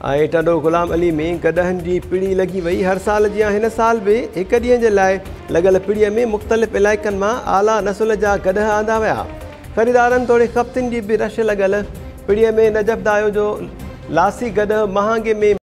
टडो गुलाम अली में गॾहनि जी पिड़ी लॻी वई। हर साल जीअं हिन साल बि हिक ॾींहं जे लाइ लॻल पिड़ीअ में मुख़्तलिफ़ इलाइक़नि मां आला नसुल जा गॾह आंदा विया। ख़रीदारनि तोड़े ख़पतिन जी बि रश लॻल। पिड़ीअ में नजफ़दायो जो लासी गॾह महांगे में